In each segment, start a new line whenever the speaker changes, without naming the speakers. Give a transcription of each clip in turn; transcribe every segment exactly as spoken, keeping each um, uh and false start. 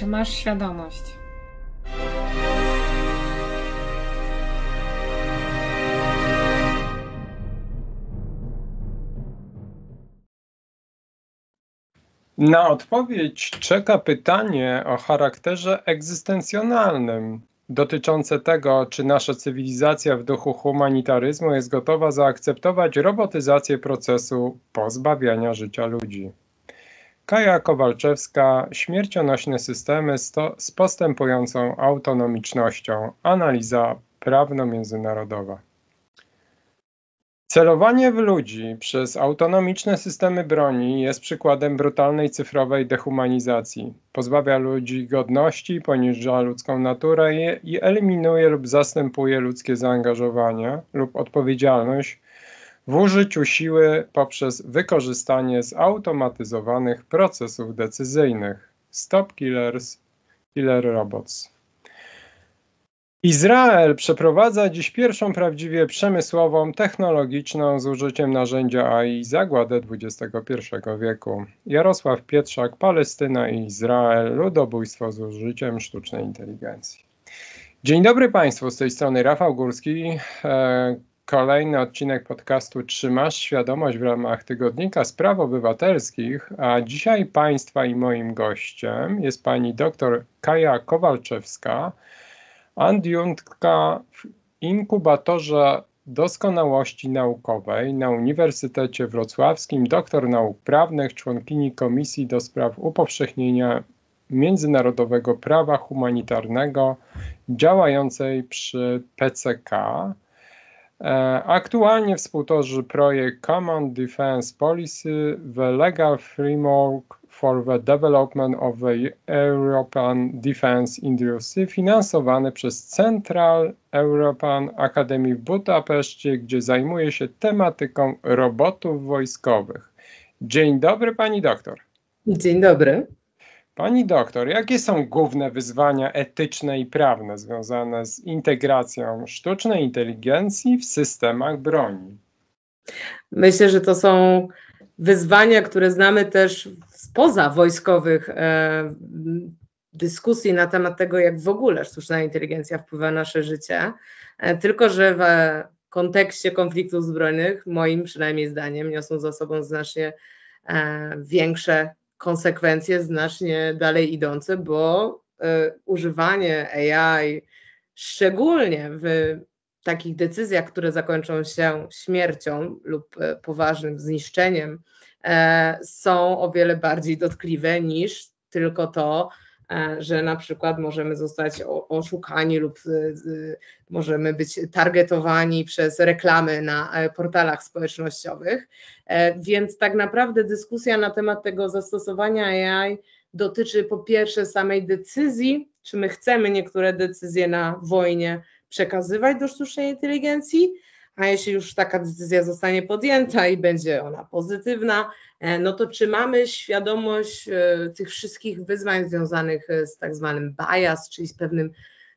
Czy masz świadomość?
Na odpowiedź czeka pytanie o charakterze egzystencjonalnym, dotyczące tego, czy nasza cywilizacja w duchu humanitaryzmu jest gotowa zaakceptować robotyzację procesu pozbawiania życia ludzi. Kaja Kowalczewska, Śmiercionośne systemy sto, z postępującą autonomicznością. Analiza prawno-międzynarodowa. Celowanie w ludzi przez autonomiczne systemy broni jest przykładem brutalnej cyfrowej dehumanizacji. Pozbawia ludzi godności, poniża ludzką naturę i eliminuje lub zastępuje ludzkie zaangażowanie lub odpowiedzialność w użyciu siły poprzez wykorzystanie zautomatyzowanych procesów decyzyjnych. Stop Killers, Killer Robots. Izrael przeprowadza dziś pierwszą prawdziwie przemysłową, technologiczną z użyciem narzędzia A I zagładę dwudziestego pierwszego wieku. Jarosław Pietrzak, Palestyna i Izrael, ludobójstwo z użyciem sztucznej inteligencji. Dzień dobry Państwu, z tej strony Rafał Górski. Kolejny odcinek podcastu Trzymasz świadomość w ramach Tygodnika Spraw Obywatelskich, a dzisiaj Państwa i moim gościem jest pani dr Kaja Kowalczewska, adiunktka w inkubatorze doskonałości naukowej na Uniwersytecie Wrocławskim, doktor nauk prawnych, członkini Komisji do Spraw Upowszechnienia Międzynarodowego Prawa Humanitarnego działającej przy P C K. Aktualnie współtworzy projekt Common Defense Policy, the Legal Framework for the Development of the European Defense Industry, finansowany przez Central European Academy w Budapeszcie, gdzie zajmuje się tematyką robotów wojskowych. Dzień dobry pani doktor.
Dzień dobry.
Pani doktor, jakie są główne wyzwania etyczne i prawne związane z integracją sztucznej inteligencji w systemach broni?
Myślę, że to są wyzwania, które znamy też spoza wojskowych e, dyskusji na temat tego, jak w ogóle sztuczna inteligencja wpływa na nasze życie, e, tylko że w kontekście konfliktów zbrojnych, moim przynajmniej zdaniem, niosą za sobą znacznie e, większe konsekwencje, znacznie dalej idące, bo y, używanie A I, szczególnie w takich decyzjach, które zakończą się śmiercią lub y, poważnym zniszczeniem, y, są o wiele bardziej dotkliwe niż tylko to, y, że na przykład możemy zostać o, oszukani lub y, y, możemy być targetowani przez reklamy na y, portalach społecznościowych. Więc tak naprawdę dyskusja na temat tego zastosowania A I dotyczy po pierwsze samej decyzji, czy my chcemy niektóre decyzje na wojnie przekazywać do sztucznej inteligencji, a jeśli już taka decyzja zostanie podjęta i będzie ona pozytywna, no to czy mamy świadomość tych wszystkich wyzwań związanych z tak zwanym bias, czyli z pewnym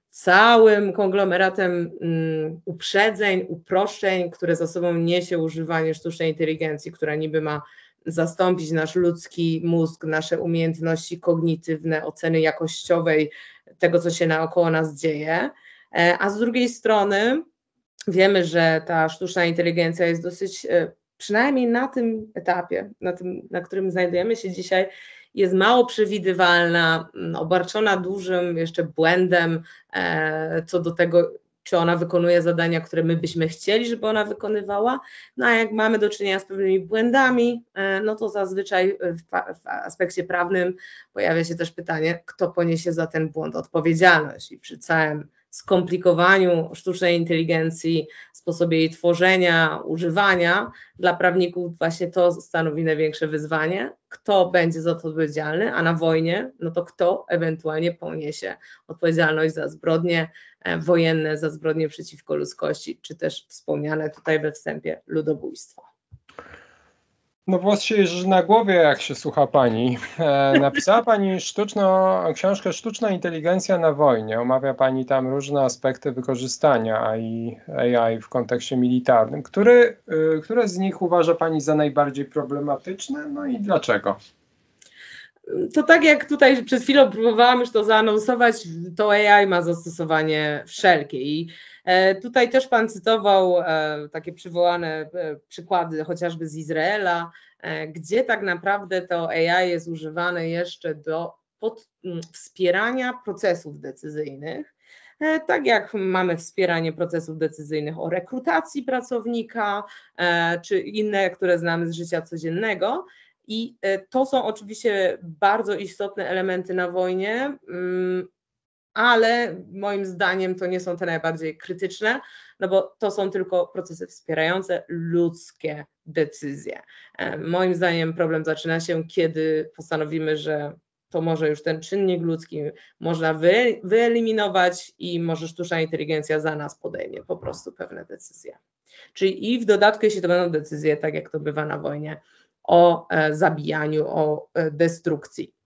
całym konglomeratem um, uprzedzeń, uproszczeń, które za sobą niesie używanie sztucznej inteligencji, która niby ma zastąpić nasz ludzki mózg, nasze umiejętności kognitywne, oceny jakościowej tego, co się naokoło nas dzieje, e, a z drugiej strony wiemy, że ta sztuczna inteligencja jest dosyć, e, przynajmniej na tym etapie, na tym, na którym znajdujemy się dzisiaj, jest mało przewidywalna, obarczona dużym jeszcze błędem e, co do tego, czy ona wykonuje zadania, które my byśmy chcieli, żeby ona wykonywała. No a jak mamy do czynienia z pewnymi błędami, e, no to zazwyczaj w, w aspekcie prawnym pojawia się też pytanie, kto poniesie za ten błąd odpowiedzialność. I przy całym skomplikowaniu sztucznej inteligencji, sposobie jej tworzenia, używania, dla prawników właśnie to stanowi największe wyzwanie. Kto będzie za to odpowiedzialny, a na wojnie, no to kto ewentualnie poniesie odpowiedzialność za zbrodnie wojenne, za zbrodnie przeciwko ludzkości, czy też wspomniane tutaj we wstępie ludobójstwo.
No włos się jeży na głowie, jak się słucha pani. E, napisała pani sztuczno, książkę Sztuczna inteligencja na wojnie. Omawia pani tam różne aspekty wykorzystania A I, A I w kontekście militarnym. Który, y, które z nich uważa pani za najbardziej problematyczne? No i dlaczego?
to tak jak tutaj przed chwilą próbowałam już to zaanonsować, to A I ma zastosowanie wszelkie i tutaj też Pan cytował takie przywołane przykłady chociażby z Izraela, gdzie tak naprawdę to A I jest używane jeszcze do pod, wspierania procesów decyzyjnych, tak jak mamy wspieranie procesów decyzyjnych o rekrutacji pracownika, czy inne, które znamy z życia codziennego. I to są oczywiście bardzo istotne elementy na wojnie, ale moim zdaniem to nie są te najbardziej krytyczne, no bo to są tylko procesy wspierające ludzkie decyzje. Moim zdaniem problem zaczyna się, kiedy postanowimy, że to może już ten czynnik ludzki można wy, wyeliminować i może sztuczna inteligencja za nas podejmie po prostu pewne decyzje. Czyli i w dodatku, jeśli to będą decyzje, tak jak to bywa na wojnie, o e, zabijaniu, o e, destrukcji.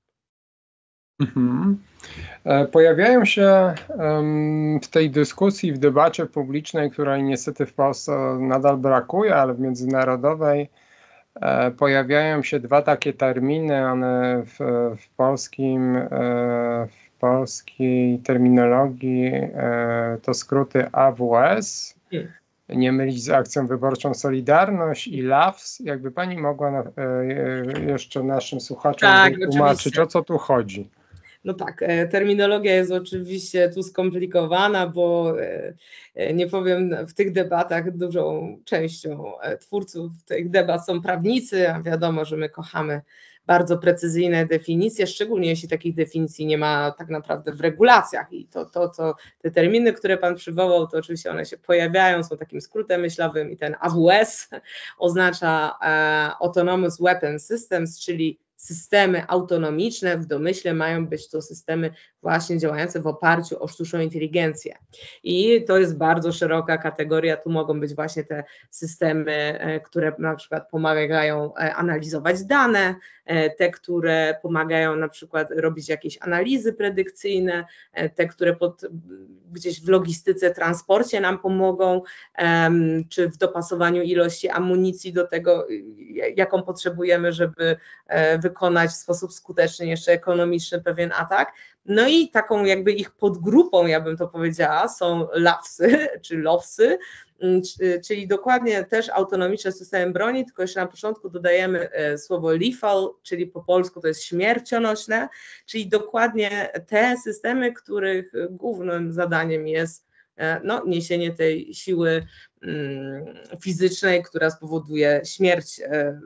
Mhm. Pojawiają się um, w tej dyskusji, w debacie publicznej, której niestety w Polsce nadal brakuje, ale w międzynarodowej, e, pojawiają się dwa takie terminy, one w, w polskim, e, w polskiej terminologii e, to skróty A W S, hmm. nie mylić z Akcją Wyborczą Solidarność i L A W S. Jakby Pani mogła na, e, jeszcze naszym słuchaczom
tak,
wytłumaczyć, o co tu chodzi?
No tak, terminologia jest oczywiście tu skomplikowana, bo nie powiem, w tych debatach dużą częścią twórców tych debat są prawnicy, a wiadomo, że my kochamy bardzo precyzyjne definicje, szczególnie jeśli takich definicji nie ma tak naprawdę w regulacjach i to, to, to te terminy, które Pan przywołał, to oczywiście one się pojawiają, są takim skrótem myślowym i ten A W S oznacza e, Autonomous Weapon Systems, czyli systemy autonomiczne, w domyśle mają być to systemy właśnie działające w oparciu o sztuczną inteligencję. I to jest bardzo szeroka kategoria, tu mogą być właśnie te systemy, które na przykład pomagają analizować dane, te, które pomagają na przykład robić jakieś analizy predykcyjne, te, które pod, gdzieś w logistyce, transporcie nam pomogą, czy w dopasowaniu ilości amunicji do tego, jaką potrzebujemy, żeby wykonać w sposób skuteczny, jeszcze ekonomiczny pewien atak. No i taką jakby ich podgrupą, ja bym to powiedziała, są L A W S-y czy L O W S-y, czyli dokładnie też autonomiczne systemy broni, tylko jeszcze na początku dodajemy słowo lethal, czyli po polsku to jest śmiercionośne, czyli dokładnie te systemy, których głównym zadaniem jest no, niesienie tej siły mm, fizycznej, która spowoduje śmierć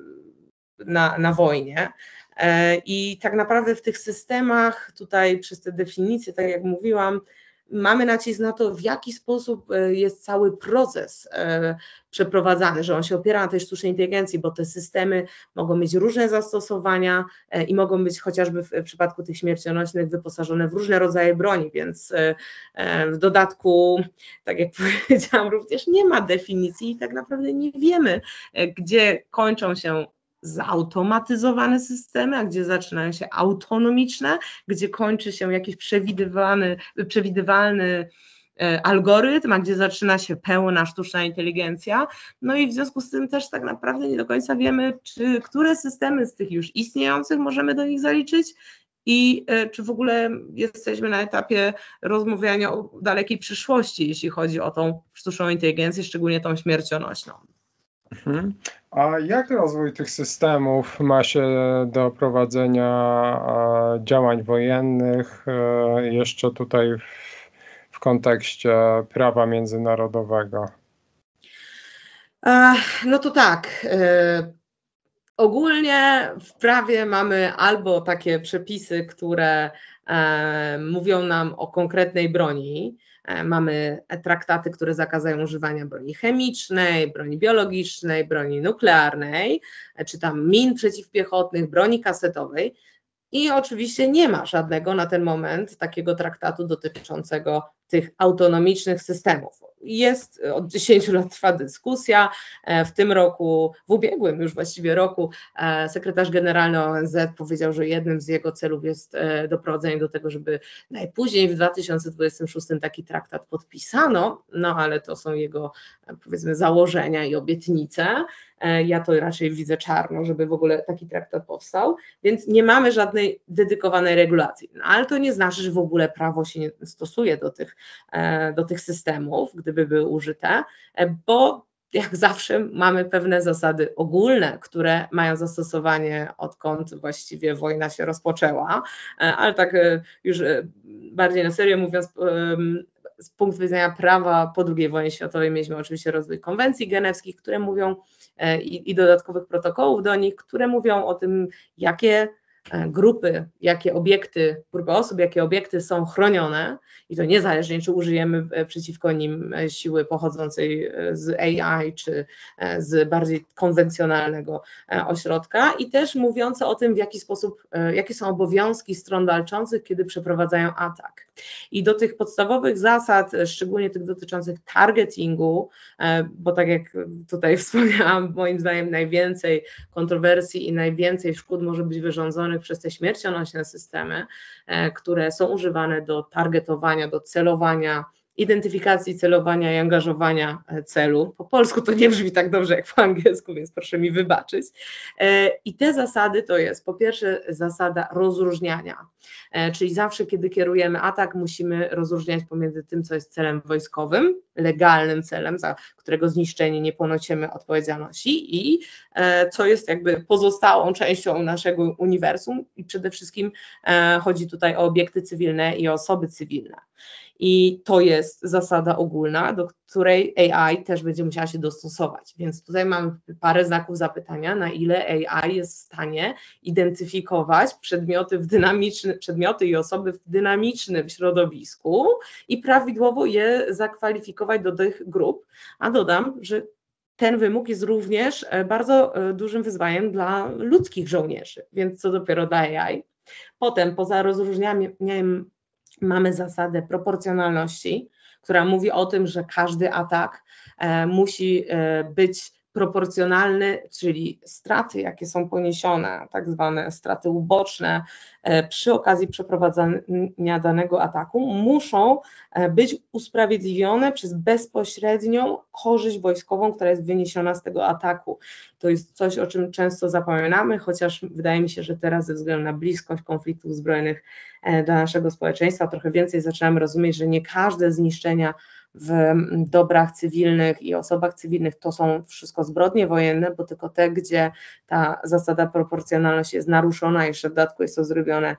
na, na wojnie. I tak naprawdę w tych systemach, tutaj przez te definicje, tak jak mówiłam, mamy nacisk na to, w jaki sposób jest cały proces przeprowadzany, że on się opiera na tej sztucznej inteligencji, bo te systemy mogą mieć różne zastosowania i mogą być chociażby w przypadku tych śmiercionośnych wyposażone w różne rodzaje broni, więc w dodatku, tak jak powiedziałam, również nie ma definicji i tak naprawdę nie wiemy, gdzie kończą się zautomatyzowane systemy, a gdzie zaczynają się autonomiczne, gdzie kończy się jakiś przewidywalny, przewidywalny e, algorytm, a gdzie zaczyna się pełna sztuczna inteligencja. No i w związku z tym też tak naprawdę nie do końca wiemy, czy które systemy z tych już istniejących możemy do nich zaliczyć i e, czy w ogóle jesteśmy na etapie rozmawiania o dalekiej przyszłości, jeśli chodzi o tą sztuczną inteligencję, szczególnie tą śmiercionośną.
Mhm. A jak rozwój tych systemów ma się do prowadzenia działań wojennych jeszcze tutaj w, w kontekście prawa międzynarodowego?
No to tak. Ogólnie w prawie mamy albo takie przepisy, które mówią nam o konkretnej broni. Mamy traktaty, które zakazają używania broni chemicznej, broni biologicznej, broni nuklearnej, czy tam min przeciwpiechotnych, broni kasetowej i oczywiście nie ma żadnego na ten moment takiego traktatu dotyczącego tych autonomicznych systemów. Jest, od dziesięciu lat trwa dyskusja, w tym roku, w ubiegłym już właściwie roku, sekretarz generalny O N Z powiedział, że jednym z jego celów jest doprowadzenie do tego, żeby najpóźniej w dwa tysiące dwudziestym szóstym taki traktat podpisano, no ale to są jego, powiedzmy, założenia i obietnice. Ja to raczej widzę czarno, żeby w ogóle taki traktat powstał, więc nie mamy żadnej dedykowanej regulacji, no, ale to nie znaczy, że w ogóle prawo się nie stosuje do tych, do tych systemów, gdyby były użyte, bo jak zawsze mamy pewne zasady ogólne, które mają zastosowanie odkąd właściwie wojna się rozpoczęła, ale tak już bardziej na serio mówiąc, z punktu widzenia prawa po drugiej wojnie światowej mieliśmy oczywiście rozwój konwencji genewskich, które mówią i, i dodatkowych protokołów do nich, które mówią o tym, jakie grupy, jakie obiekty, grupy osób, jakie obiekty są chronione i to niezależnie, czy użyjemy przeciwko nim siły pochodzącej z A I, czy z bardziej konwencjonalnego ośrodka i też mówiące o tym, w jaki sposób, jakie są obowiązki stron walczących, kiedy przeprowadzają atak. I do tych podstawowych zasad, szczególnie tych dotyczących targetingu, bo tak jak tutaj wspomniałam, moim zdaniem najwięcej kontrowersji i najwięcej szkód może być wyrządzonych przez te śmiercionośne systemy, które są używane do targetowania, do celowania, identyfikacji, celowania i angażowania celu. Po polsku to nie brzmi tak dobrze jak po angielsku, więc proszę mi wybaczyć. I te zasady to jest po pierwsze zasada rozróżniania, czyli zawsze kiedy kierujemy atak musimy rozróżniać pomiędzy tym, co jest celem wojskowym, legalnym celem, za którego zniszczenie nie ponosimy odpowiedzialności i co jest jakby pozostałą częścią naszego uniwersum i przede wszystkim chodzi tutaj o obiekty cywilne i osoby cywilne. I to jest zasada ogólna, do której A I też będzie musiała się dostosować. Więc tutaj mamy parę znaków zapytania, na ile A I jest w stanie identyfikować przedmioty, w dynamiczny, przedmioty i osoby w dynamicznym środowisku i prawidłowo je zakwalifikować do tych grup. A dodam, że ten wymóg jest również bardzo dużym wyzwaniem dla ludzkich żołnierzy, więc co dopiero dla A I. Potem poza rozróżnianiem mamy zasadę proporcjonalności, która mówi o tym, że każdy atak e, musi e, być proporcjonalny, czyli straty, jakie są poniesione, tak zwane straty uboczne e, przy okazji przeprowadzania danego ataku, muszą e, być usprawiedliwione przez bezpośrednią korzyść wojskową, która jest wyniesiona z tego ataku. To jest coś, o czym często zapominamy, chociaż wydaje mi się, że teraz ze względu na bliskość konfliktów zbrojnych e, dla naszego społeczeństwa trochę więcej zaczynamy rozumieć, że nie każde zniszczenia w dobrach cywilnych i osobach cywilnych to są wszystko zbrodnie wojenne, bo tylko te, gdzie ta zasada proporcjonalności jest naruszona, jeszcze w dodatku jest to zrobione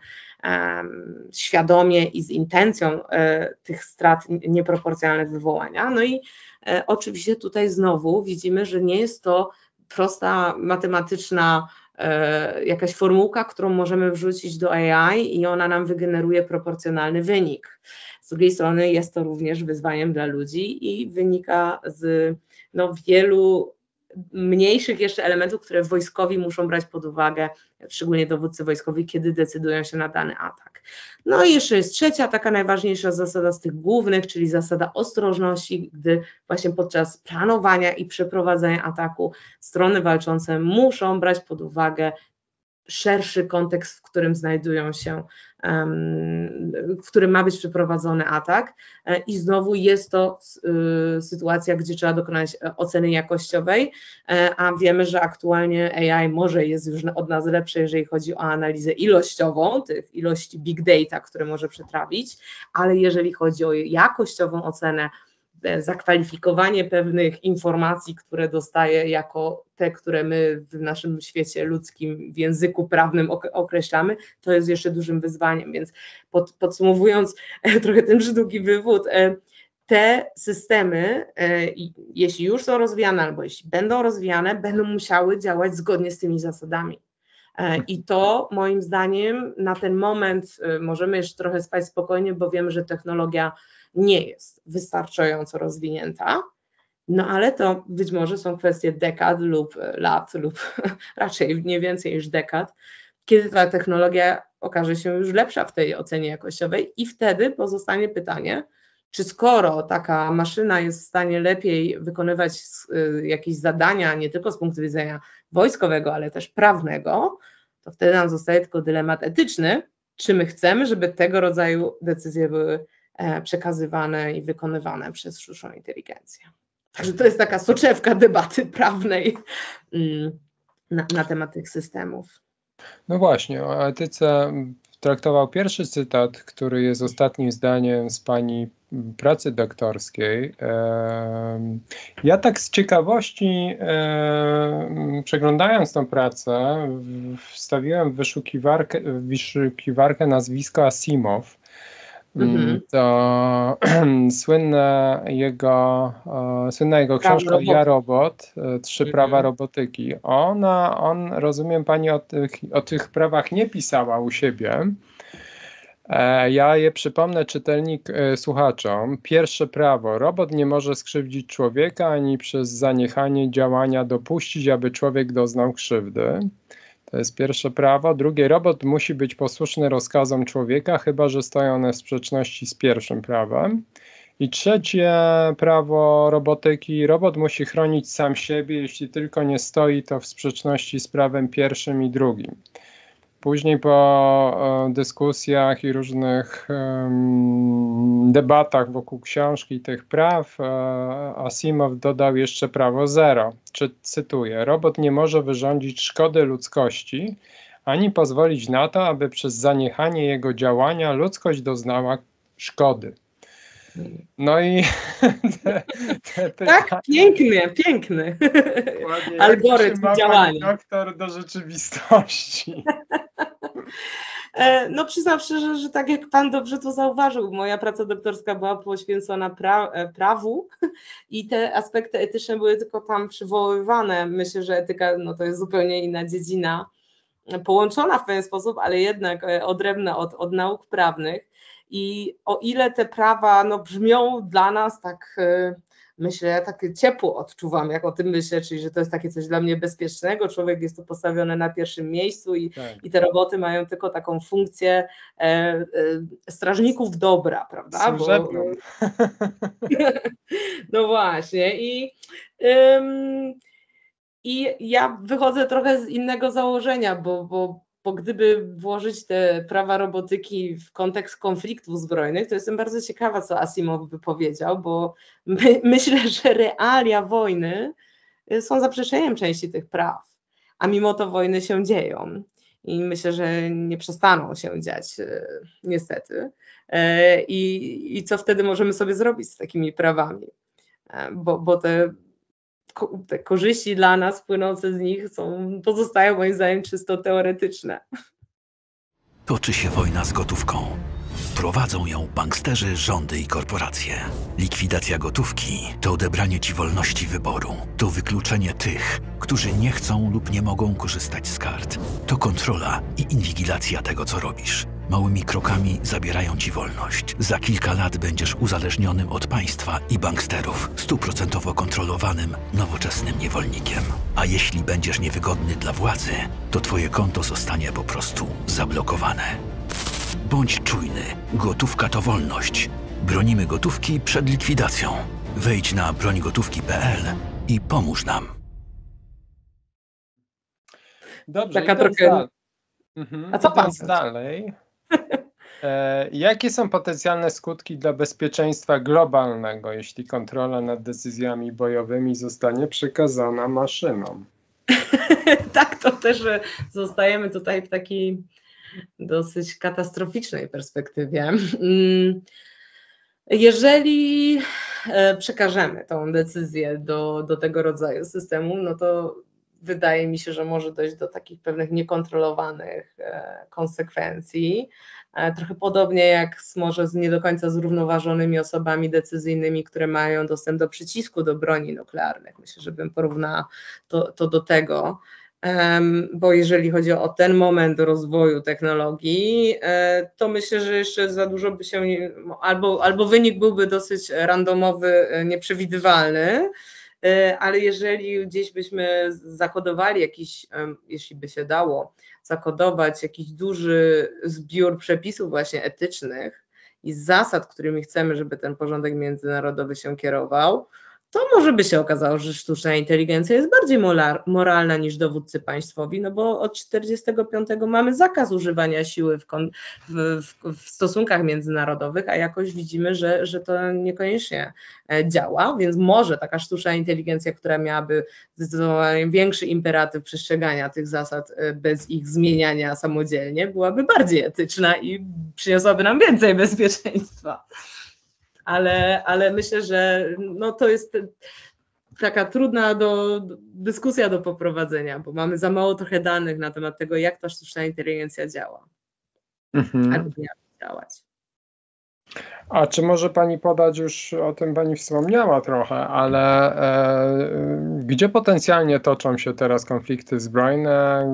um, świadomie i z intencją e, tych strat nieproporcjonalnych wywołania. No i e, oczywiście tutaj znowu widzimy, że nie jest to prosta matematyczna e, jakaś formułka, którą możemy wrzucić do A I i ona nam wygeneruje proporcjonalny wynik. Z drugiej strony jest to również wyzwaniem dla ludzi i wynika z no, wielu mniejszych jeszcze elementów, które wojskowi muszą brać pod uwagę, szczególnie dowódcy wojskowi, kiedy decydują się na dany atak. No i jeszcze jest trzecia, taka najważniejsza zasada z tych głównych, czyli zasada ostrożności, gdy właśnie podczas planowania i przeprowadzania ataku strony walczące muszą brać pod uwagę szerszy kontekst, w którym znajdują się, w którym ma być przeprowadzony atak i znowu jest to sytuacja, gdzie trzeba dokonać oceny jakościowej, a wiemy, że aktualnie A I może jest już od nas lepsze, jeżeli chodzi o analizę ilościową, tych ilości big data, które może przetrawić, ale jeżeli chodzi o jakościową ocenę, zakwalifikowanie pewnych informacji, które dostaje jako te, które my w naszym świecie ludzkim, w języku prawnym określamy, to jest jeszcze dużym wyzwaniem, więc pod, podsumowując trochę ten przydługi wywód, te systemy, jeśli już są rozwijane albo jeśli będą rozwijane, będą musiały działać zgodnie z tymi zasadami. I to moim zdaniem na ten moment możemy jeszcze trochę spać spokojnie, bo wiemy, że technologia nie jest wystarczająco rozwinięta, no ale to być może są kwestie dekad lub lat lub raczej nie więcej niż dekad, kiedy ta technologia okaże się już lepsza w tej ocenie jakościowej i wtedy pozostanie pytanie, czy skoro taka maszyna jest w stanie lepiej wykonywać jakieś zadania, nie tylko z punktu widzenia wojskowego, ale też prawnego, to wtedy nam zostaje tylko dylemat etyczny, czy my chcemy, żeby tego rodzaju decyzje były przekazywane i wykonywane przez sztuczną inteligencję. Także to jest taka soczewka debaty prawnej na, na temat tych systemów.
No właśnie, o etyce traktował pierwszy cytat, który jest ostatnim zdaniem z pani pracy doktorskiej. Ja tak z ciekawości, przeglądając tą pracę, wstawiłem w wyszukiwarkę, w wyszukiwarkę nazwisko Asimow. Mhm. To słynna jego, słynna jego książka Ja, Robot, Trzy mhm. prawa robotyki. Ona, on, rozumiem, pani o tych, o tych prawach nie pisała u siebie. Ja je przypomnę czytelnik, słuchaczom. Pierwsze prawo. Robot nie może skrzywdzić człowieka, ani przez zaniechanie działania dopuścić, aby człowiek doznał krzywdy. To jest pierwsze prawo. Drugie, robot musi być posłuszny rozkazom człowieka, chyba że stoją one w sprzeczności z pierwszym prawem. I trzecie prawo robotyki, robot musi chronić sam siebie, jeśli tylko nie stoi to w sprzeczności z prawem pierwszym i drugim. Później po dyskusjach i różnych um, debatach wokół książki i tych praw e, Asimow dodał jeszcze prawo zero. Czy, cytuję, robot nie może wyrządzić szkody ludzkości, ani pozwolić na to, aby przez zaniechanie jego działania ludzkość doznała szkody. No i te, te, te
tak, pytania, piękny, piękny algorytm działania.
Doktor do rzeczywistości.
No przyznam szczerze, że tak jak pan dobrze to zauważył, moja praca doktorska była poświęcona pra, prawu i te aspekty etyczne były tylko tam przywoływane. Myślę, że etyka no, to jest zupełnie inna dziedzina, połączona w pewien sposób, ale jednak odrębna od, od nauk prawnych. I o ile te prawa no, brzmią dla nas tak, myślę, takie ciepło odczuwam, jak o tym myślę, czyli że to jest takie coś dla mnie bezpiecznego, człowiek jest tu postawiony na pierwszym miejscu i, tak. i te roboty mają tylko taką funkcję e, e, strażników dobra, prawda? Bo, no właśnie i ym, i ja wychodzę trochę z innego założenia, bo, bo Bo gdyby włożyć te prawa robotyki w kontekst konfliktów zbrojnych, to jestem bardzo ciekawa, co Asimow by powiedział, bo my, myślę, że realia wojny są zaprzeczeniem części tych praw, a mimo to wojny się dzieją i myślę, że nie przestaną się dziać niestety. I, i co wtedy możemy sobie zrobić z takimi prawami, bo, bo te te korzyści dla nas płynące z nich są, pozostają moim zdaniem czysto teoretyczne.
Toczy się wojna z gotówką. Prowadzą ją banksterzy, rządy i korporacje. Likwidacja gotówki to odebranie ci wolności wyboru. To wykluczenie tych, którzy nie chcą lub nie mogą korzystać z kart. To kontrola i inwigilacja tego, co robisz. Małymi krokami zabierają ci wolność. Za kilka lat będziesz uzależnionym od państwa i banksterów, stuprocentowo kontrolowanym, nowoczesnym niewolnikiem. A jeśli będziesz niewygodny dla władzy, to twoje konto zostanie po prostu zablokowane. Bądź czujny. Gotówka to wolność. Bronimy gotówki przed likwidacją. Wejdź na broń gotówki kropka p l i pomóż nam.
Dobrze, Taka trochę... mhm,
A co pan
dalej? E, jakie są potencjalne skutki dla bezpieczeństwa globalnego, jeśli kontrola nad decyzjami bojowymi zostanie przekazana maszynom?
Tak, to też zostajemy tutaj w takiej dosyć katastroficznej perspektywie. Jeżeli przekażemy tą decyzję do, do tego rodzaju systemu, no to wydaje mi się, że może dojść do takich pewnych niekontrolowanych konsekwencji. Trochę podobnie jak z może z nie do końca zrównoważonymi osobami decyzyjnymi, które mają dostęp do przycisku do broni nuklearnych. Myślę, że bym porównała to, to do tego. Bo jeżeli chodzi o ten moment rozwoju technologii, to myślę, że jeszcze za dużo by się, albo, albo wynik byłby dosyć randomowy, nieprzewidywalny, ale jeżeli gdzieś byśmy zakodowali jakiś, jeśli by się dało, zakodować jakiś duży zbiór przepisów właśnie etycznych i zasad, którymi chcemy, żeby ten porządek międzynarodowy się kierował, to może by się okazało, że sztuczna inteligencja jest bardziej moralna niż dowódcy państwowi, no bo od czterdziestego piątego mamy zakaz używania siły w, kon, w, w, w stosunkach międzynarodowych, a jakoś widzimy, że, że to niekoniecznie działa, więc może taka sztuczna inteligencja, która miałaby zdecydowanie większy imperatyw przestrzegania tych zasad bez ich zmieniania samodzielnie, byłaby bardziej etyczna i przyniosłaby nam więcej bezpieczeństwa. Ale, ale myślę, że no to jest taka trudna do, dyskusja do poprowadzenia, bo mamy za mało trochę danych na temat tego, jak ta sztuczna inteligencja działa. Mhm. Albo miała działać.
A czy może Pani podać, już o tym Pani wspomniała trochę, ale e, gdzie potencjalnie toczą się teraz konflikty zbrojne,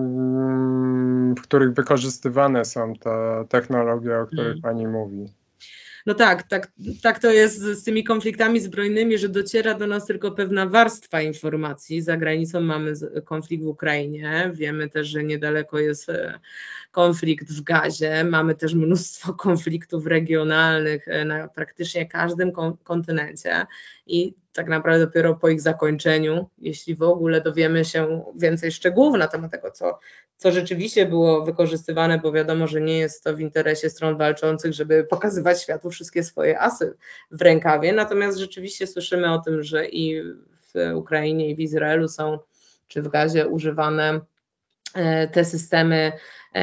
w których wykorzystywane są te technologie, o których hmm. Pani mówi?
No tak, tak, tak to jest z tymi konfliktami zbrojnymi, że dociera do nas tylko pewna warstwa informacji. Za granicą mamy konflikt w Ukrainie, wiemy też, że niedaleko jest konflikt w Gazie, mamy też mnóstwo konfliktów regionalnych na praktycznie każdym kontynencie i tak naprawdę dopiero po ich zakończeniu, jeśli w ogóle dowiemy się więcej szczegółów na temat tego, co, co rzeczywiście było wykorzystywane, bo wiadomo, że nie jest to w interesie stron walczących, żeby pokazywać światu wszystkie swoje asy w rękawie, natomiast rzeczywiście słyszymy o tym, że i w Ukrainie, i w Izraelu są, czy w Gazie używane te systemy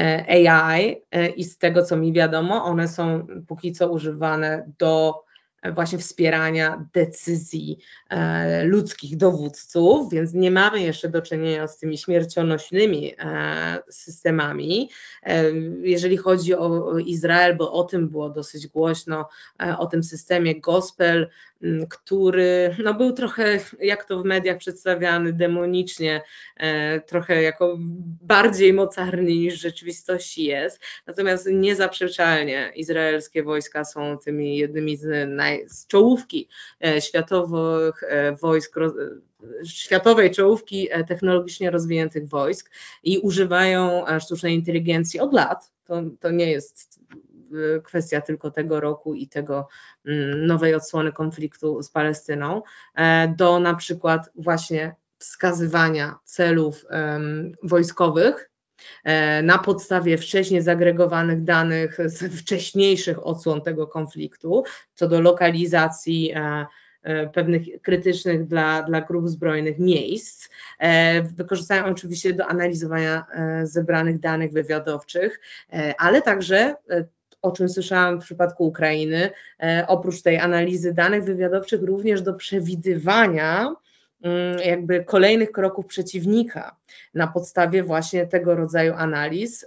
A I i z tego, co mi wiadomo, one są póki co używane do właśnie wspierania decyzji e, ludzkich dowódców, więc nie mamy jeszcze do czynienia z tymi śmiercionośnymi e, systemami. E, jeżeli chodzi o, o Izrael, bo o tym było dosyć głośno, e, o tym systemie Gospel, m, który no, był trochę, jak to w mediach przedstawiany, demonicznie, e, trochę jako bardziej mocarny niż w rzeczywistości jest. Natomiast niezaprzeczalnie izraelskie wojska są tymi jednymi z naj z czołówki e, światowych e, wojsk, roz, światowej czołówki e, technologicznie rozwiniętych wojsk i używają e, sztucznej inteligencji od lat. To, to nie jest e, kwestia tylko tego roku i tego m, nowej odsłony konfliktu z Palestyną, e, do na przykład właśnie wskazywania celów e, wojskowych na podstawie wcześniej zagregowanych danych z wcześniejszych odsłon tego konfliktu, co do lokalizacji pewnych krytycznych dla, dla grup zbrojnych miejsc. Wykorzystają oczywiście do analizowania zebranych danych wywiadowczych, ale także, o czym słyszałam w przypadku Ukrainy, oprócz tej analizy danych wywiadowczych również do przewidywania jakby kolejnych kroków przeciwnika na podstawie właśnie tego rodzaju analiz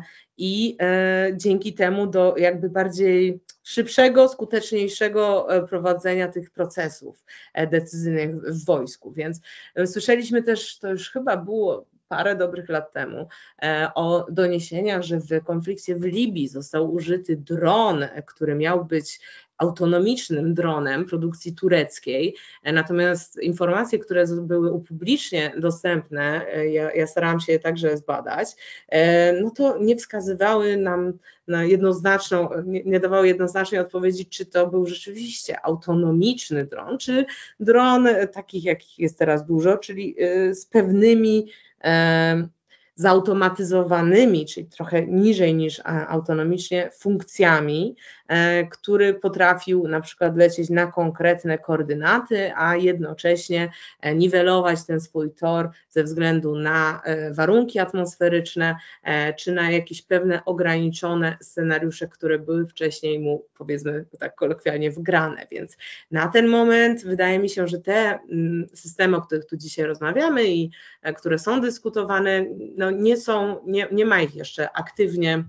i dzięki temu do jakby bardziej szybszego, skuteczniejszego prowadzenia tych procesów decyzyjnych w wojsku. Więc słyszeliśmy też, to już chyba było parę dobrych lat temu, o doniesieniach, że w konflikcie w Libii został użyty dron, który miał być autonomicznym dronem produkcji tureckiej, natomiast informacje, które były publicznie dostępne, ja, ja starałam się je także zbadać, no to nie wskazywały nam na jednoznaczną, nie, nie dawały jednoznacznej odpowiedzi, czy to był rzeczywiście autonomiczny dron, czy dron takich, jakich jest teraz dużo, czyli z pewnymi zautomatyzowanymi, czyli trochę niżej niż autonomicznie, funkcjami, który potrafił na przykład lecieć na konkretne koordynaty, a jednocześnie niwelować ten swój tor ze względu na warunki atmosferyczne, czy na jakieś pewne ograniczone scenariusze, które były wcześniej mu, powiedzmy tak kolokwialnie, wgrane. Więc na ten moment wydaje mi się, że te systemy, o których tu dzisiaj rozmawiamy i które są dyskutowane, no nie są, nie, nie ma ich jeszcze aktywnie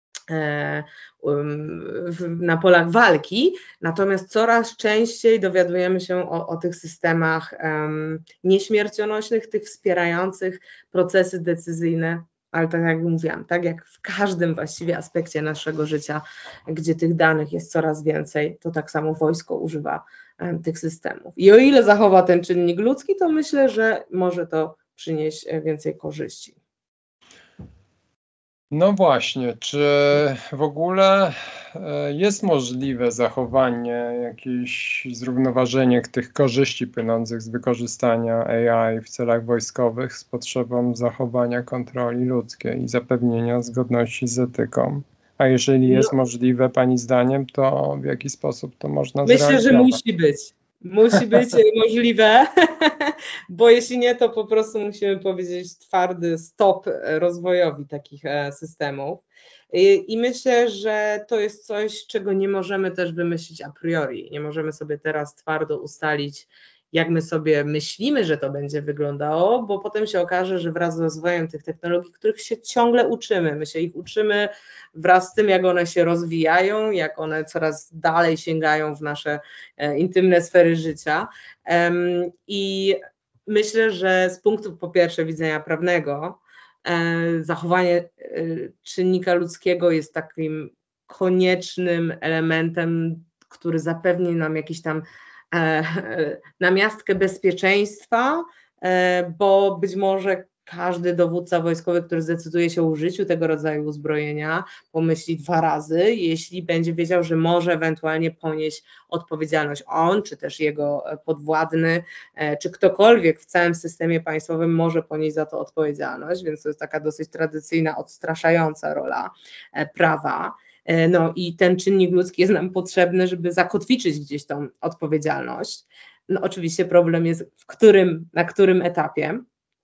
na polach walki, natomiast coraz częściej dowiadujemy się o, o tych systemach um, nieśmiercionośnych, tych wspierających procesy decyzyjne, ale tak jak mówiłam, tak jak w każdym właściwie aspekcie naszego życia, gdzie tych danych jest coraz więcej, to tak samo wojsko używa um, tych systemów. I o ile zachowa ten czynnik ludzki, to myślę, że może to przynieść więcej korzyści.
No właśnie, czy w ogóle jest możliwe zachowanie, jakieś zrównoważenie tych korzyści płynących z wykorzystania A I w celach wojskowych z potrzebą zachowania kontroli ludzkiej i zapewnienia zgodności z etyką? A jeżeli jest
No,
możliwe, Pani zdaniem, to w jaki sposób to można
myślę,
zrealizować?
że musi być. Musi być możliwe, bo jeśli nie, to po prostu musimy powiedzieć twardy stop rozwojowi takich systemów. I, I myślę, że to jest coś, czego nie możemy też wymyślić a priori. Nie możemy sobie teraz twardo ustalić, jak my sobie myślimy, że to będzie wyglądało, bo potem się okaże, że wraz z rozwojem tych technologii, których się ciągle uczymy, my się ich uczymy wraz z tym, jak one się rozwijają, jak one coraz dalej sięgają w nasze e, intymne sfery życia. Um, I myślę, że z punktu po pierwsze widzenia prawnego, e, zachowanie e, czynnika ludzkiego jest takim koniecznym elementem, który zapewni nam jakiś tam namiastkę bezpieczeństwa, bo być może każdy dowódca wojskowy, który zdecyduje się o użyciu tego rodzaju uzbrojenia, pomyśli dwa razy, jeśli będzie wiedział, że może ewentualnie ponieść odpowiedzialność on, czy też jego podwładny, czy ktokolwiek w całym systemie państwowym może ponieść za to odpowiedzialność, więc to jest taka dosyć tradycyjna, odstraszająca rola prawa. No i ten czynnik ludzki jest nam potrzebny, żeby zakotwiczyć gdzieś tą odpowiedzialność. No oczywiście problem jest w którym, na którym etapie,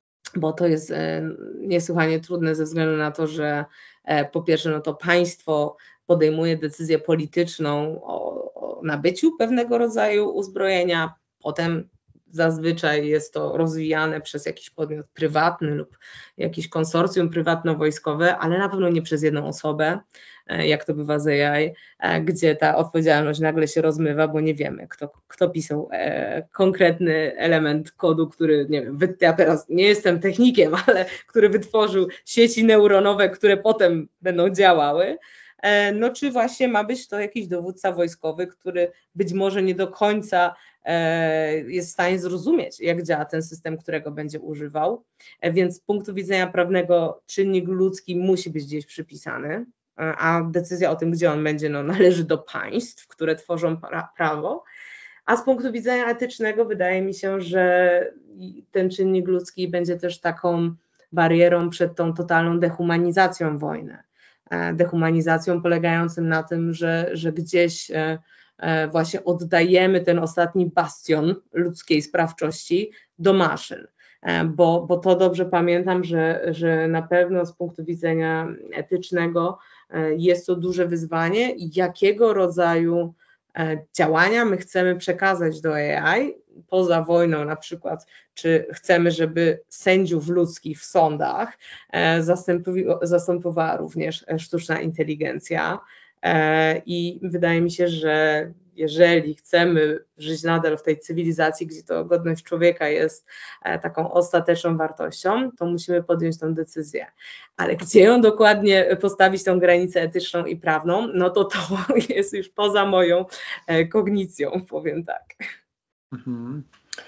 bo to jest niesłychanie trudne ze względu na to, że po pierwsze no to państwo podejmuje decyzję polityczną o, o nabyciu pewnego rodzaju uzbrojenia, potem zazwyczaj jest to rozwijane przez jakiś podmiot prywatny lub jakieś konsorcjum prywatno-wojskowe, ale na pewno nie przez jedną osobę, jak to bywa z A I, gdzie ta odpowiedzialność nagle się rozmywa, bo nie wiemy, kto, kto pisał e, konkretny element kodu, który, nie wiem, wy, ja teraz nie jestem technikiem, ale który wytworzył sieci neuronowe, które potem będą działały. E, no czy właśnie ma być to jakiś dowódca wojskowy, który być może nie do końca jest w stanie zrozumieć, jak działa ten system, którego będzie używał, więc z punktu widzenia prawnego czynnik ludzki musi być gdzieś przypisany, a decyzja o tym, gdzie on będzie, no, należy do państw, które tworzą pra prawo, a z punktu widzenia etycznego wydaje mi się, że ten czynnik ludzki będzie też taką barierą przed tą totalną dehumanizacją wojny, dehumanizacją polegającą na tym, że, że gdzieś właśnie oddajemy ten ostatni bastion ludzkiej sprawczości do maszyn, bo, bo to dobrze pamiętam, że, że na pewno z punktu widzenia etycznego jest to duże wyzwanie, jakiego rodzaju działania my chcemy przekazać do A I poza wojną, na przykład czy chcemy, żeby sędziów ludzkich w sądach zastępowała również sztuczna inteligencja. I wydaje mi się, że jeżeli chcemy żyć nadal w tej cywilizacji, gdzie to godność człowieka jest taką ostateczną wartością, to musimy podjąć tę decyzję. Ale gdzie ją dokładnie postawić, tą granicę etyczną i prawną, no to to jest już poza moją kognicją, powiem tak. Mhm.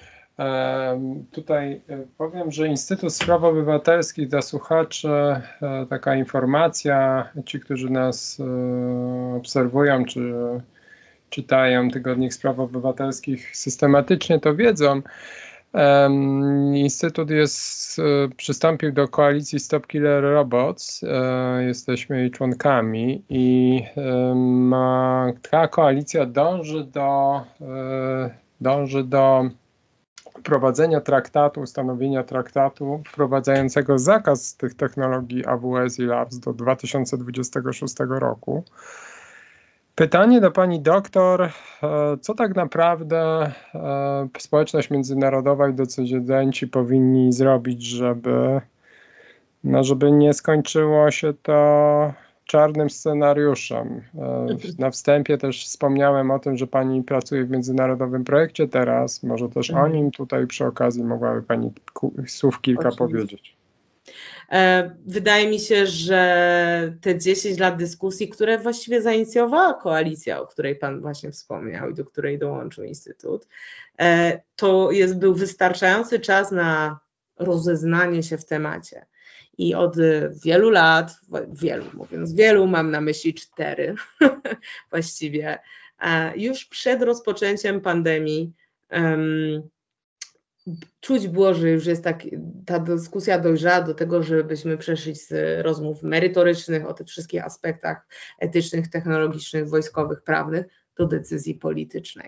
Tutaj powiem, że Instytut Spraw Obywatelskich dla słuchaczy, taka informacja, ci, którzy nas obserwują, czy czytają Tygodnik Spraw Obywatelskich systematycznie, to wiedzą. Instytut jest, przystąpił do koalicji Stop Killer Robots, jesteśmy jej członkami i ma, ta koalicja dąży do, dąży do wprowadzenia traktatu, ustanowienia traktatu wprowadzającego zakaz tych technologii A W S i Labs do dwa tysiące dwudziestego szóstego roku. Pytanie do pani doktor, co tak naprawdę społeczność międzynarodowa i decydenci powinni zrobić, żeby, no żeby nie skończyło się to czarnym scenariuszem. Na wstępie też wspomniałem o tym, że pani pracuje w międzynarodowym projekcie teraz, może też mhm. o nim tutaj przy okazji mogłaby pani słów kilka Oczywiście. powiedzieć.
Wydaje mi się, że te dziesięć lat dyskusji, które właściwie zainicjowała koalicja, o której pan właśnie wspomniał i do której dołączył Instytut, to jest, był wystarczający czas na rozeznanie się w temacie. I od wielu lat, wielu mówiąc wielu, mam na myśli cztery właściwie, już przed rozpoczęciem pandemii um, czuć było, że już jest tak, ta dyskusja dojrzała do tego, żebyśmy przeszli z rozmów merytorycznych o tych wszystkich aspektach etycznych, technologicznych, wojskowych, prawnych do decyzji politycznej.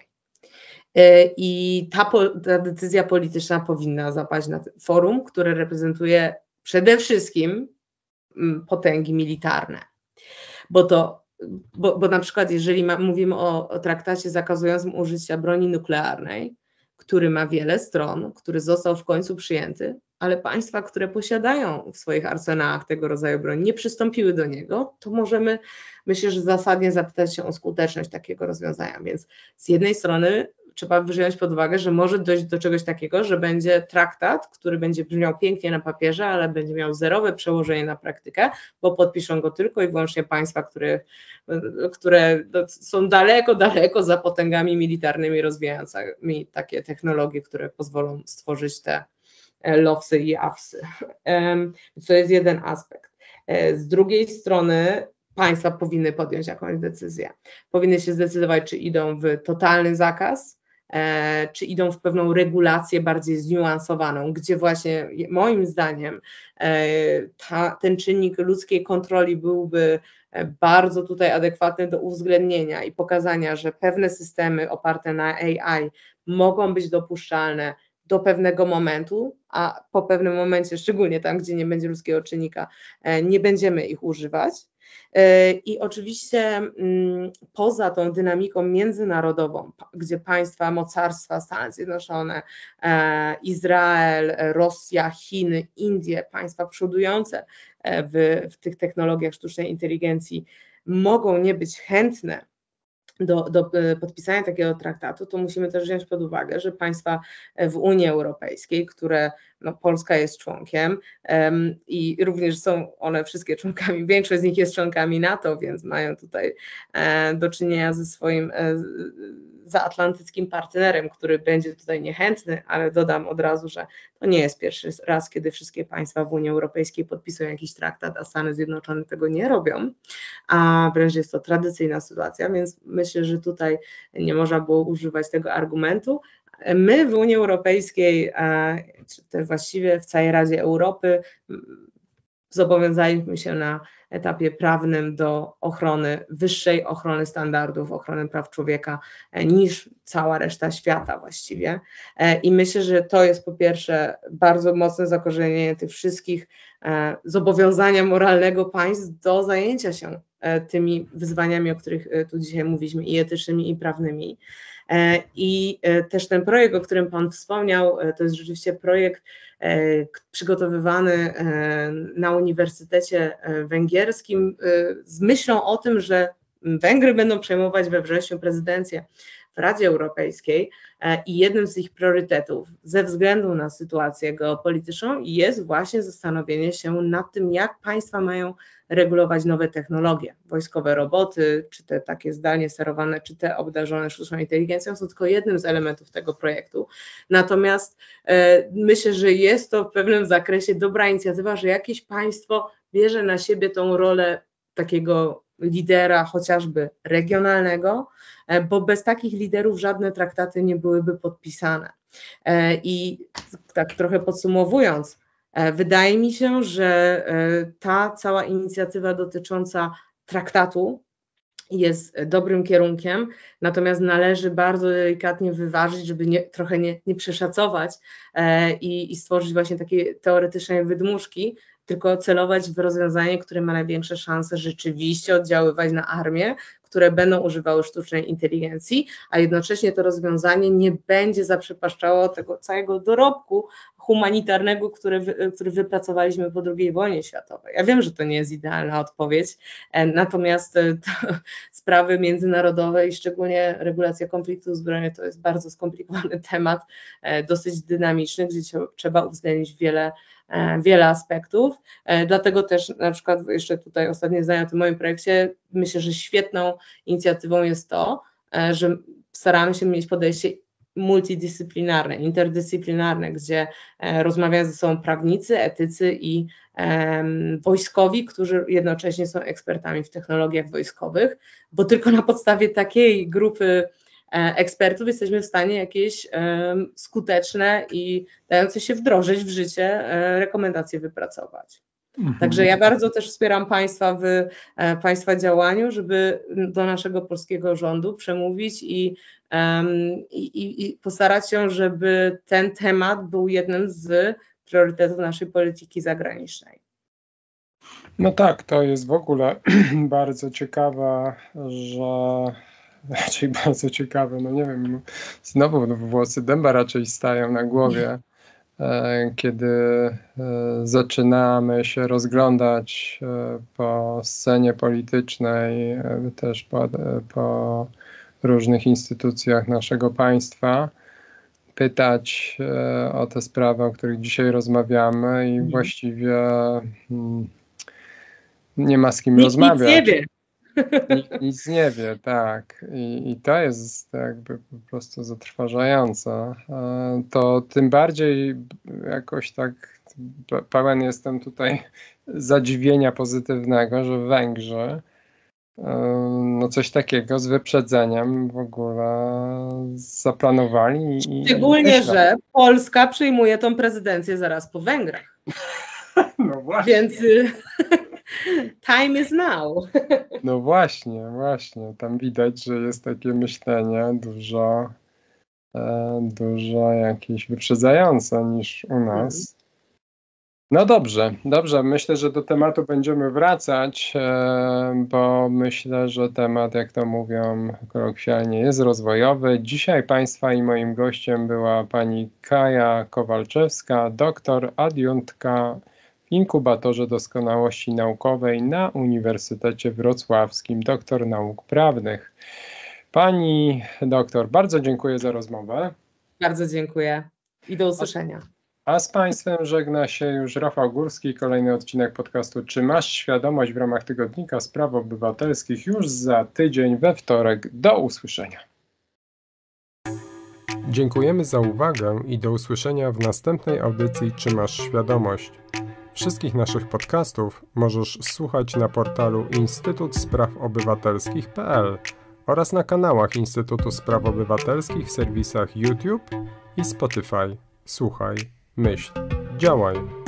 I ta, ta decyzja polityczna powinna zapaść na forum, które reprezentuje przede wszystkim potęgi militarne. Bo to, bo, bo na przykład jeżeli ma, mówimy o, o traktacie zakazującym użycia broni nuklearnej, który ma wiele stron, który został w końcu przyjęty, ale państwa, które posiadają w swoich arsenałach tego rodzaju broń, nie przystąpiły do niego, to możemy, myślę, że zasadnie zapytać się o skuteczność takiego rozwiązania. Więc z jednej strony trzeba wziąć pod uwagę, że może dojść do czegoś takiego, że będzie traktat, który będzie brzmiał pięknie na papierze, ale będzie miał zerowe przełożenie na praktykę, bo podpiszą go tylko i wyłącznie państwa, które, które są daleko, daleko za potęgami militarnymi rozwijającymi takie technologie, które pozwolą stworzyć te lowsy i awsy. To jest jeden aspekt. Z drugiej strony państwa powinny podjąć jakąś decyzję. Powinny się zdecydować, czy idą w totalny zakaz, e, czy idą w pewną regulację bardziej zniuansowaną, gdzie właśnie moim zdaniem e, ta, ten czynnik ludzkiej kontroli byłby bardzo tutaj adekwatny do uwzględnienia i pokazania, że pewne systemy oparte na A I mogą być dopuszczalne do pewnego momentu, a po pewnym momencie, szczególnie tam, gdzie nie będzie ludzkiego czynnika, nie będziemy ich używać. I oczywiście poza tą dynamiką międzynarodową, gdzie państwa, mocarstwa, Stany Zjednoczone, Izrael, Rosja, Chiny, Indie, państwa przodujące w, w tych technologiach sztucznej inteligencji mogą nie być chętne Do, do podpisania takiego traktatu, to musimy też wziąć pod uwagę, że państwa w Unii Europejskiej, które no, Polska jest członkiem um, i również są one wszystkie członkami, większość z nich jest członkami NATO, więc mają tutaj e, do czynienia ze swoim e, zaatlantyckim partnerem, który będzie tutaj niechętny, ale dodam od razu, że to nie jest pierwszy raz, kiedy wszystkie państwa w Unii Europejskiej podpisują jakiś traktat, a Stany Zjednoczone tego nie robią, a wręcz jest to tradycyjna sytuacja, więc myślę, że tutaj nie można było używać tego argumentu. My w Unii Europejskiej, czy też właściwie w całej Radzie Europy, zobowiązaliśmy się na etapie prawnym do ochrony, wyższej ochrony standardów, ochrony praw człowieka niż cała reszta świata właściwie. I myślę, że to jest po pierwsze bardzo mocne zakorzenienie tych wszystkich zobowiązania moralnego państw do zajęcia się tymi wyzwaniami, o których tu dzisiaj mówiliśmy, i etycznymi, i prawnymi. I też ten projekt, o którym Pan wspomniał, to jest rzeczywiście projekt przygotowywany na Uniwersytecie Węgierskim z myślą o tym, że Węgry będą przejmować we wrześniu prezydencję w Radzie Europejskiej i jednym z ich priorytetów ze względu na sytuację geopolityczną jest właśnie zastanowienie się nad tym, jak państwa mają regulować nowe technologie. Wojskowe roboty, czy te takie zdalnie sterowane, czy te obdarzone sztuczną inteligencją są tylko jednym z elementów tego projektu. Natomiast e, myślę, że jest to w pewnym zakresie dobra inicjatywa, że jakieś państwo bierze na siebie tą rolę takiego lidera chociażby regionalnego, bo bez takich liderów żadne traktaty nie byłyby podpisane. I tak trochę podsumowując, wydaje mi się, że ta cała inicjatywa dotycząca traktatu jest dobrym kierunkiem, natomiast należy bardzo delikatnie wyważyć, żeby nie, trochę nie, nie przeszacować i, i stworzyć właśnie takie teoretyczne wydmuszki, tylko celować w rozwiązanie, które ma największe szanse rzeczywiście oddziaływać na armię, które będą używały sztucznej inteligencji, a jednocześnie to rozwiązanie nie będzie zaprzepaszczało tego całego dorobku humanitarnego, który, wy, który wypracowaliśmy po drugiej wojnie światowej. Ja wiem, że to nie jest idealna odpowiedź, natomiast sprawy międzynarodowe i szczególnie regulacja konfliktów zbrojnych to jest bardzo skomplikowany temat, dosyć dynamiczny, gdzie trzeba uwzględnić wiele wiele aspektów, dlatego też na przykład jeszcze tutaj ostatnie zdanie o tym moim projekcie, myślę, że świetną inicjatywą jest to, że staramy się mieć podejście multidyscyplinarne, interdyscyplinarne, gdzie rozmawiają ze sobą prawnicy, etycy i um, wojskowi, którzy jednocześnie są ekspertami w technologiach wojskowych, bo tylko na podstawie takiej grupy ekspertów jesteśmy w stanie jakieś um, skuteczne i dające się wdrożyć w życie um, rekomendacje wypracować. Mhm. Także ja bardzo też wspieram Państwa w e, Państwa działaniu, żeby do naszego polskiego rządu przemówić i, um, i, i postarać się, żeby ten temat był jednym z priorytetów naszej polityki zagranicznej.
No tak, to jest w ogóle bardzo ciekawe, że raczej bardzo ciekawe, no nie wiem, znowu włosy dęba raczej stają na głowie, kiedy zaczynamy się rozglądać po scenie politycznej, też po, po różnych instytucjach naszego państwa, pytać o te sprawy, o których dzisiaj rozmawiamy i właściwie nie ma z kim
Nikt
rozmawiać.
Nic nie wie.
Nikt nic nie wie, tak. I, I to jest jakby po prostu zatrważające. To tym bardziej jakoś tak pełen jestem tutaj zadziwienia pozytywnego, że Węgrzy no coś takiego z wyprzedzeniem w ogóle zaplanowali. I,
Szczególnie,
i
że Polska przyjmuje tą prezydencję zaraz po Węgrach.
No właśnie.
Więc time is now.
No właśnie, właśnie. Tam widać, że jest takie myślenie dużo, e, dużo jakieś wyprzedzające niż u nas. No dobrze, dobrze. Myślę, że do tematu będziemy wracać, e, bo myślę, że temat, jak to mówią kolokwialnie, jest rozwojowy. Dzisiaj Państwa i moim gościem była pani Kaja Kowalczewska, doktor adiunktka w inkubatorze doskonałości naukowej na Uniwersytecie Wrocławskim, doktor nauk prawnych. Pani doktor, bardzo dziękuję za rozmowę.
Bardzo dziękuję i do usłyszenia.
A z Państwem żegna się już Rafał Górski. Kolejny odcinek podcastu Czy masz świadomość w ramach Tygodnika Spraw Obywatelskich już za tydzień we wtorek. Do usłyszenia.
Dziękujemy za uwagę i do usłyszenia w następnej audycji Czy masz świadomość? Wszystkich naszych podcastów możesz słuchać na portalu instytut spraw obywatelskich kropka p l oraz na kanałach Instytutu Spraw Obywatelskich w serwisach YouTube i Spotify. Słuchaj, myśl, działaj.